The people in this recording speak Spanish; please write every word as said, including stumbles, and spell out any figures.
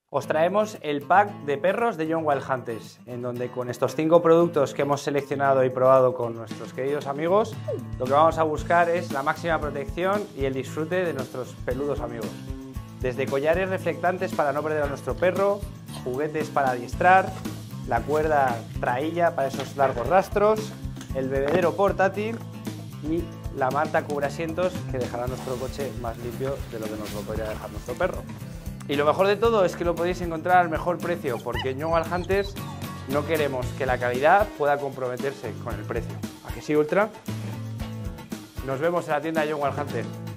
Os traemos el pack de perros de John Wild Hunters, en donde con estos cinco productos que hemos seleccionado y probado con nuestros queridos amigos, lo que vamos a buscar es la máxima protección y el disfrute de nuestros peludos amigos. Desde collares reflectantes para no perder a nuestro perro, juguetes para adiestrar, la cuerda trailla para esos largos rastros, el bebedero portátil y la manta cubrasientos que dejará nuestro coche más limpio de lo que nos lo podría dejar nuestro perro. Y lo mejor de todo es que lo podéis encontrar al mejor precio, porque en John Wild Hunters no queremos que la calidad pueda comprometerse con el precio. ¿A que sí, Ultra? Nos vemos en la tienda de John Wild Hunters.